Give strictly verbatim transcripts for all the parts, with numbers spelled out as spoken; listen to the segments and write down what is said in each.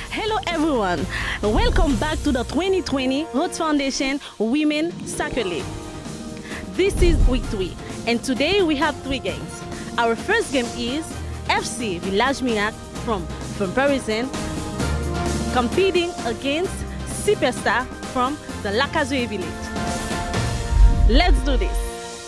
Hello everyone, welcome back to the twenty twenty Rhodes Foundation Women Soccer League. This is week three, and today we have three games. Our first game is F C Village Miracle from, from Parisien competing against Superstar from the Lacazoué village. Let's do this.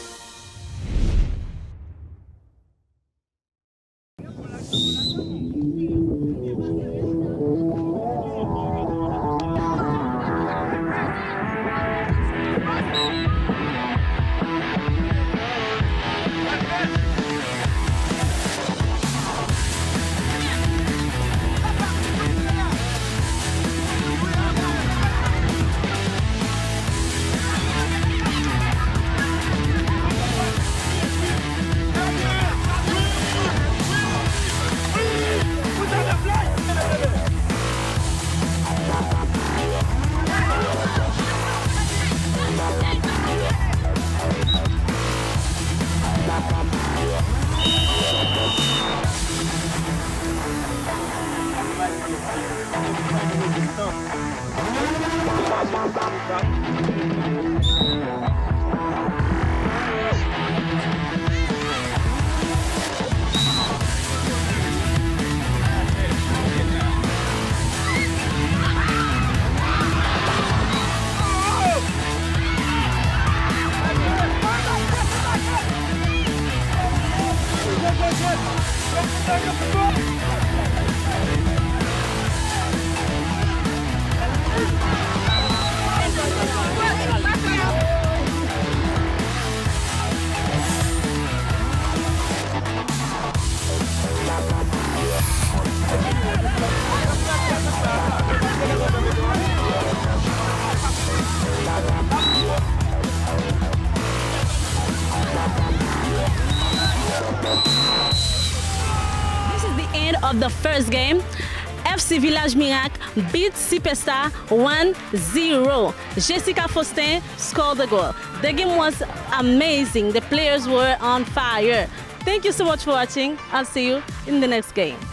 Of the first game, F C Village Miracle beat Superstar one zero. Jessica Faustin scored the goal. The game was amazing. The players were on fire. Thank you so much for watching. I'll see you in the next game.